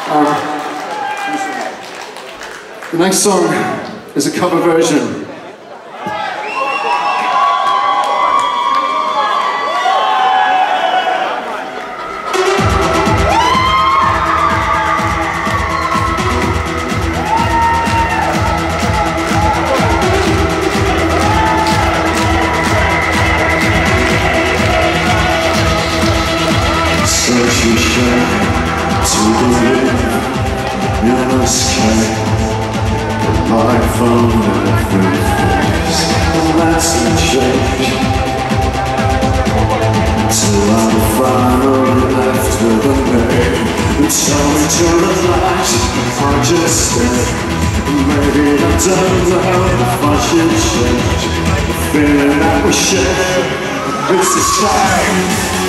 The next song is a cover version. Such a shame to live in a sky, the life on every face, and that's a change. Till I'm finally left with a name. It's only to realize I just stay. Maybe I don't know if I should change. The feeling that we share, it's the same.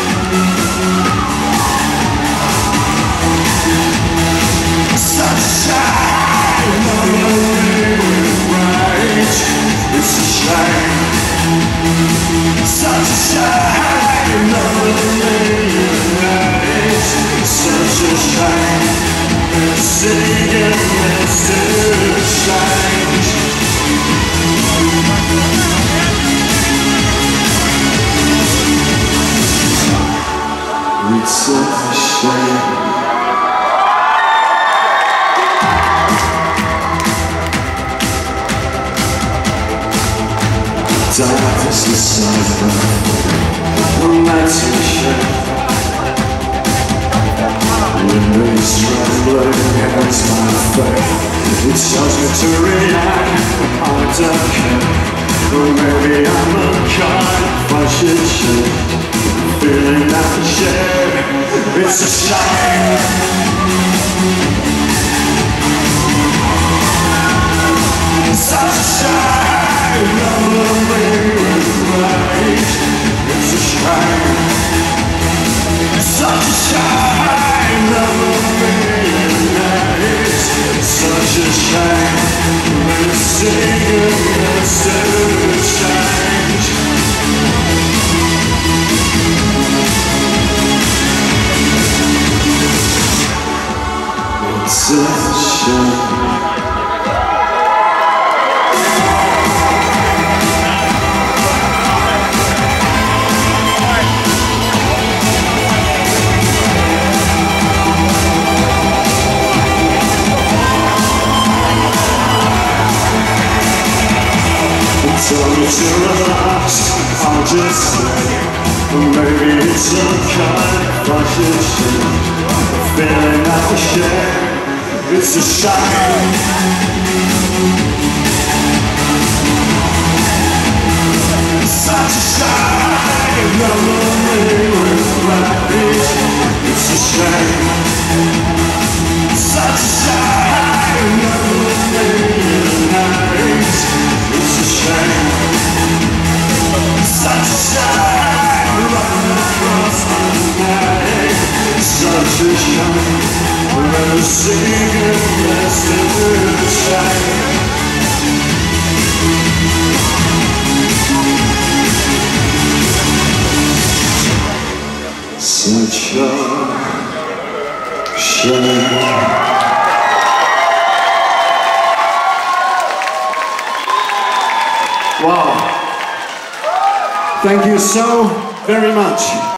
Sunshine, lonely with rage. It's a shame. Sunshine, lonely with rage. Such a shame. Singing this to change. It's a shame. Darkness inside my that's a shame. Windows trembling against my faith. It tells me to react, I don't care. Or maybe I'm unkind if I should change. Feeling that we share, it's a shame. Sunshine, lonely with rage. It's a shame. Such a shame, lonely with rage. Such a shame. We're singing this to change. It's a shame. So to relax, I'll just stay. Maybe it's unkind if I should change. The feeling that we share, it's a shame. Such a shame, lonely with rage. It's a shame. Such a shame, lonely with rage. It's a shame. Such a shame, running across the night. Such a shame, we're singing this to shame. Such a shame. Wow. Thank you so very much.